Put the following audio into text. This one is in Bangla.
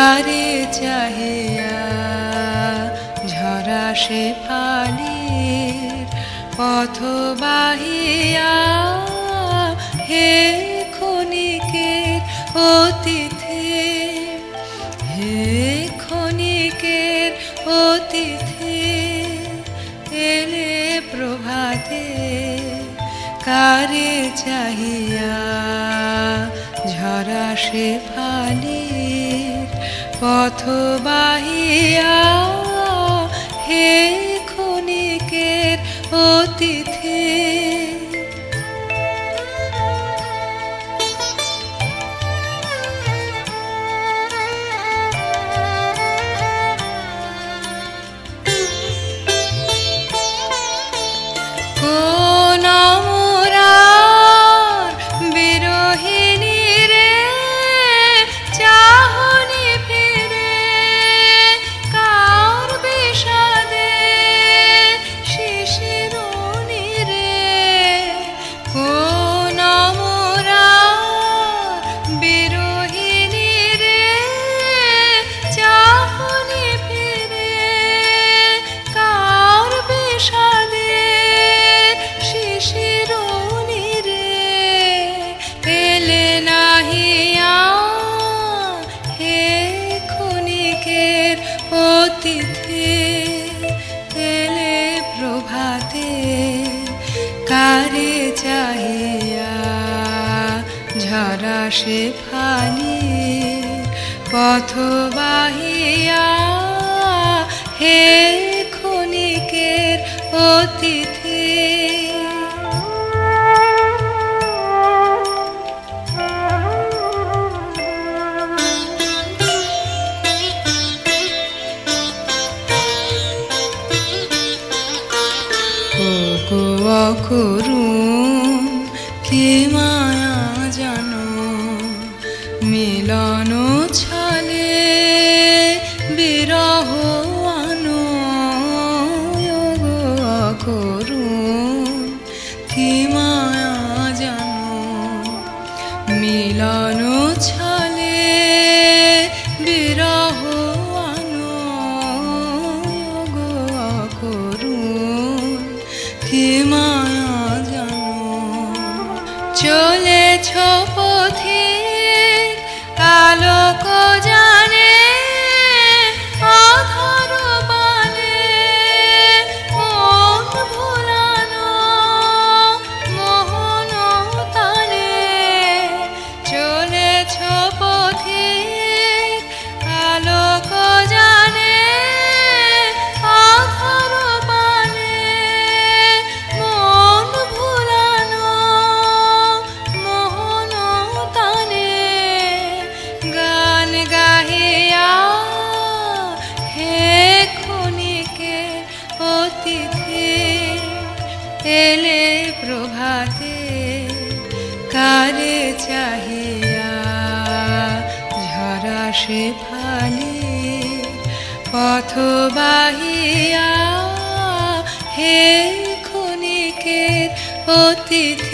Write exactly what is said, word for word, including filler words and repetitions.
কারে চাহিয়া ঝরা সে ফালির পথ বাহিয়া হে ক্ষণিকের অতিথি হে ক্ষণিকের অতিথি এলে প্রভাতে কারে চাহিয়া ঝরা সে ফালির পথ বাহিয়া হে ক্ষণিকের অতিথি কারে চাহিয়া ঝরা সে ফালির পথ বাহিয়া হে ক্ষণিকের অতিথি করুন কি মায়া জানো মিলন ছালে বিরহ আনো করুন কি মায়া জানো মিলন ছালে বিরহ আনো করুন কি মায়া জানো চলেছ পথে আলোক জানে আধার বালে মন ভুলানো মোহন তালে চলেছ পথে আলোক জানে আধার বালে মন ভুলানো মোহন তানে গান গাহিয়া হে ক্ষণিকের অতিথি এলে প্রভাতে কারে চাহিয়া ঝরা সে ফালির পথ বাহিয়া হে ক্ষণিকের অতিথি